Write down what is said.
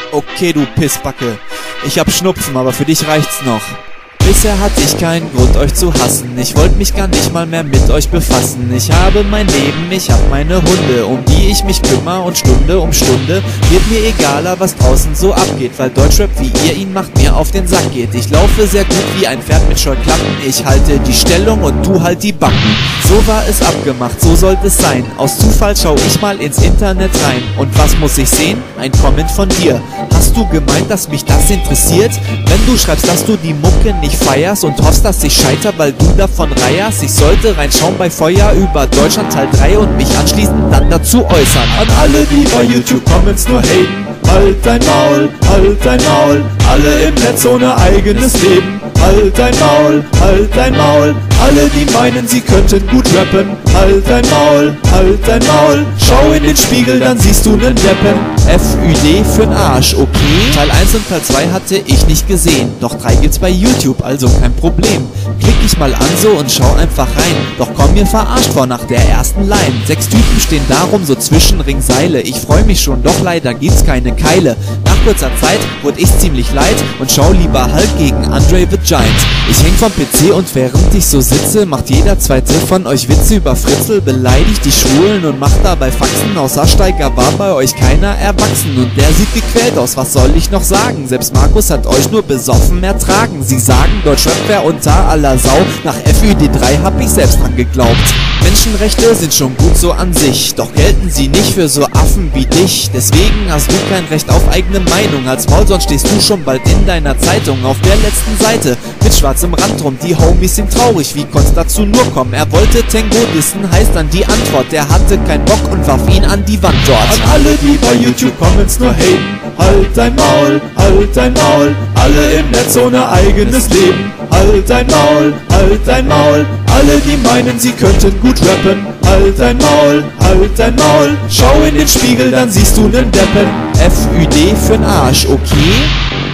Okay, du Pissbacke. Ich hab Schnupfen, aber für dich reicht's noch. Bisher hatte ich keinen Grund, euch zu hassen. Ich wollte mich gar nicht mal mehr mit euch befassen. Ich habe mein Leben, ich hab meine Hunde, um die ich mich kümmere, und Stunde um Stunde wird mir egaler, was draußen so abgeht, weil Deutschrap, wie ihr ihn macht, mir auf den Sack geht. Ich laufe sehr gut wie ein Pferd mit Scheuklappen. Ich halte die Stellung und du halt die Backen. So war es abgemacht, so sollte es sein. Aus Zufall schau ich mal ins Internet rein. Und was muss ich sehen? Ein Comment von dir. Hast du gemeint, dass mich das interessiert? Wenn du schreibst, dass du die Mucke nicht feierst und hoffst, dass ich scheiter, weil du davon reierst, ich sollte reinschauen bei Feuer über Deutschland Teil 3 und mich anschließend dann dazu äußern. An alle, die bei YouTube Comments nur haten, halt dein Maul, halt dein Maul. Alle im Netz ohne eigenes Leben, halt dein Maul, halt dein Maul. Alle, die meinen, sie könnten gut rappen, halt dein Maul, halt dein Maul. Schau in den Spiegel, dann siehst du nen Deppen. FÜD für'n Arsch, okay? Teil 1 und Teil 2 hatte ich nicht gesehen, doch 3 gibt's bei YouTube, also kein Problem. Klick ich mal an so und schau einfach rein, doch komm mir verarscht vor nach der ersten Line. 6 Typen stehen darum so zwischen Ringseile, ich freu mich schon, doch leider gibt's keine Keile. Nach kurzer Zeit wurde ich ziemlich leid und schau lieber halt gegen Andre the Giant. Ich häng vom PC und während ich so sitze, macht jeder zweite von euch Witze über Fritzl, beleidigt die Schwulen und macht dabei Faxen. Außer Steiger war bei euch keiner erwachsen und der sieht gequält aus, was soll ich noch sagen? Selbst Markus hat euch nur besoffen ertragen. Sie sagen, Deutschrap wär unter aller Sau, nach FÜD 3 hab ich selbst dran geglaubt. Menschenrechte sind schon gut so an sich, doch gelten sie nicht für so Affen wie dich. Deswegen hast du kein Recht auf eigene Meinung. Als Maul, sonst stehst du schon bald in deiner Zeitung auf der letzten Seite mit schwarzem Rand drum. Die Homies sind traurig, wie konnt's dazu nur kommen? Er wollte Tango dissen, heißt dann die Antwort. Der hatte keinen Bock und warf ihn an die Wand dort. An alle, die bei YouTube Comments nur haten, halt dein Maul, halt dein Maul. Alle im Netz ohne eigenes Leben, halt dein Maul, halt dein Maul. Alle, die meinen, sie könnten gut rappen, halt dein Maul, halt dein Maul. Schau in den Spiegel, dann siehst du nen Deppen. FÜD für'n Arsch, okay?